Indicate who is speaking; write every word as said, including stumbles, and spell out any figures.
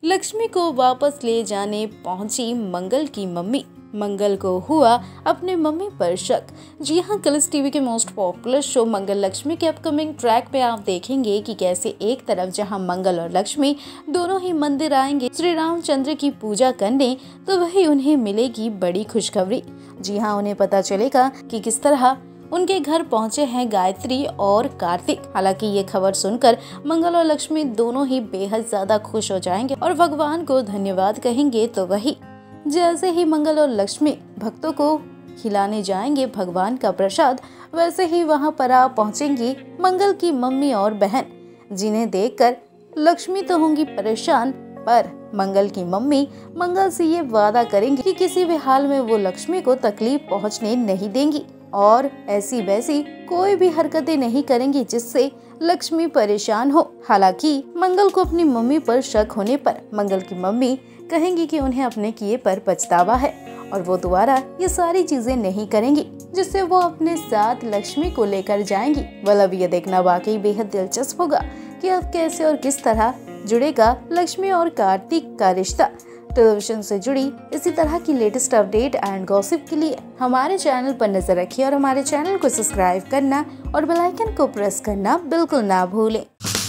Speaker 1: लक्ष्मी को वापस ले जाने पहुंची मंगल की मम्मी। मंगल को हुआ अपने मम्मी पर शक। जी हाँ, कलर्स टीवी के most popular show Mangal Lakshmi के अपकमिंग ट्रैक पे आप देखेंगे कि कैसे एक तरफ जहां मंगल और लक्ष्मी दोनों ही मंदिर आएंगे श्री रामचंद्र की पूजा करने, तो वही उन्हें मिलेगी बड़ी खुशखबरी। जी हाँ, उन्हें पता चलेगा कि किस तरह उनके घर पहुंचे हैं गायत्री और कार्तिक। हालांकि ये खबर सुनकर मंगल और लक्ष्मी दोनों ही बेहद ज्यादा खुश हो जाएंगे और भगवान को धन्यवाद कहेंगे। तो वही जैसे ही मंगल और लक्ष्मी भक्तों को खिलाने जाएंगे भगवान का प्रसाद, वैसे ही वहां पर आ पहुंचेंगी मंगल की मम्मी और बहन, जिन्हें देखकर लक्ष्मी तो होंगी परेशान, पर मंगल की मम्मी मंगल से ये वादा करेंगी कि किसी भी हाल में वो लक्ष्मी को तकलीफ पहुंचने नहीं देंगी और ऐसी वैसी कोई भी हरकतें नहीं करेंगी जिससे लक्ष्मी परेशान हो। हालांकि मंगल को अपनी मम्मी पर शक होने पर मंगल की मम्मी कहेंगी कि उन्हें अपने किए पर पछतावा है और वो दोबारा ये सारी चीजें नहीं करेंगी, जिससे वो अपने साथ लक्ष्मी को लेकर जाएंगी। well, अब ये देखना वाकई बेहद दिलचस्प होगा कि अब कैसे और किस तरह जुड़ेगा लक्ष्मी और कार्तिक का रिश्ता। टेलीविजन से जुड़ी इसी तरह की लेटेस्ट अपडेट एंड गॉसिप के लिए हमारे चैनल पर नजर रखिए और हमारे चैनल को सब्सक्राइब करना और बेल आइकन को प्रेस करना बिल्कुल ना भूलें।